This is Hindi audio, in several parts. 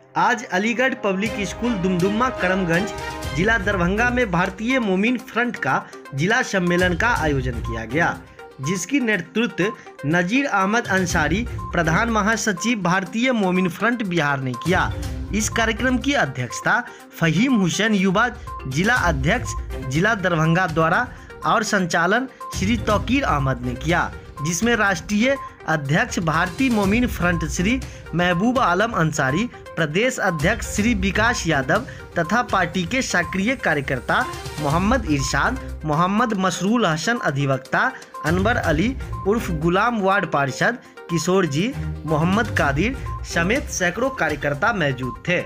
आज अलीगढ़ पब्लिक स्कूल दुमदुमा करमगंज जिला दरभंगा में भारतीय मोमिन फ्रंट का जिला सम्मेलन का आयोजन किया गया, जिसकी नेतृत्व नजीर अहमद अंसारी प्रधान महासचिव भारतीय मोमिन फ्रंट बिहार ने किया। इस कार्यक्रम की अध्यक्षता फहीम हुसैन युवा जिला अध्यक्ष जिला दरभंगा द्वारा और संचालन श्री तौकीर अहमद ने किया, जिसमें राष्ट्रीय अध्यक्ष भारतीय मोमिन फ्रंट श्री महबूब आलम अंसारी, प्रदेश अध्यक्ष श्री विकास यादव तथा पार्टी के सक्रिय कार्यकर्ता मोहम्मद इरशाद, मोहम्मद मसरूल हसन, अधिवक्ता अनवर अली उर्फ गुलाम वार्ड पार्षद किशोर जी, मोहम्मद कादिर समेत सैकड़ों कार्यकर्ता मौजूद थे।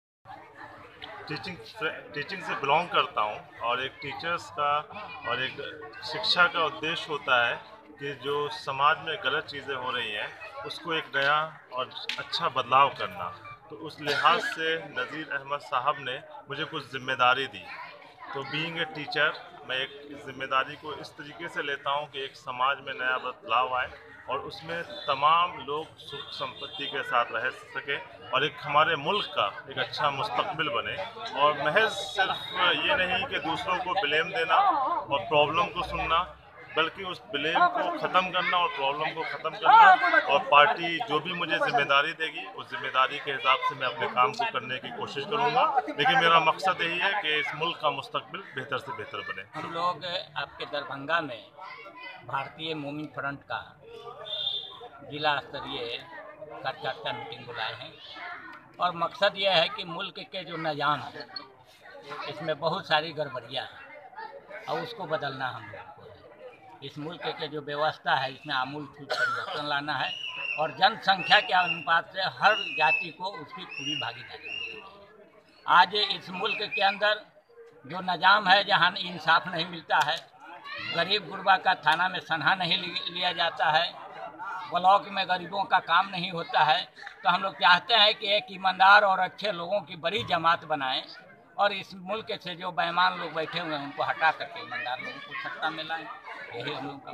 टीचिंग से बिलोंग करता हूं और एक टीचर्स का और एक शिक्षा का उद्देश्य होता है कि जो समाज में गलत चीज़ें हो रही हैं उसको एक नया और अच्छा बदलाव करना। तो उस लिहाज से नज़ीर अहमद साहब ने मुझे कुछ जिम्मेदारी दी। तो बीइंग ए टीचर मैं एक इस जिम्मेदारी को इस तरीके से लेता हूं कि एक समाज में नया बदलाव आए और उसमें तमाम लोग सुख संपत्ति के साथ रह सके और एक हमारे मुल्क का एक अच्छा मुस्तकबिल बने। और महज सिर्फ ये नहीं कि दूसरों को ब्लेम देना और प्रॉब्लम को सुनना, बल्कि उस ब्लेम को ख़त्म करना और प्रॉब्लम को ख़त्म करना। और पार्टी जो भी मुझे जिम्मेदारी देगी उस जिम्मेदारी के हिसाब से मैं अपने काम को करने की कोशिश करूंगा। लेकिन मेरा मकसद यही है कि इस मुल्क का मुस्तकबिल बेहतर से बेहतर बने। हम लोग आपके दरभंगा में भारतीय मोमिन फ्रंट का जिला स्तरीय कार्यकर्ता मीटिंग बुलाए हैं और मकसद यह है कि मुल्क के जो निज़ाम है इसमें बहुत सारी गड़बड़ियाँ हैं और उसको बदलना हम लोग को है। इस मुल्क के जो व्यवस्था है इसमें आमूलचूल परिवर्तन लाना है और जनसंख्या के अनुपात से हर जाति को उसकी पूरी भागीदारी मिलेगी। आज इस मुल्क के अंदर जो निज़ाम है जहाँ इंसाफ नहीं मिलता है, गरीब गुरबा का थाना में सनहा नहीं लिया जाता है, ब्लॉक में गरीबों का काम नहीं होता है, तो हम लोग चाहते हैं कि एक ईमानदार और अच्छे लोगों की बड़ी जमात बनाएं और इस मुल्क से जो बेईमान लोग बैठे हुए हैं उनको हटा करके ईमानदार लोगों को सत्ता में लाएं। यही हम लोगों का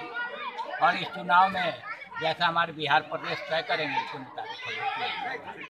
मुख्य। और इस चुनाव में जैसा हमारे बिहार प्रदेश तय करेंगे उसके मुताबिक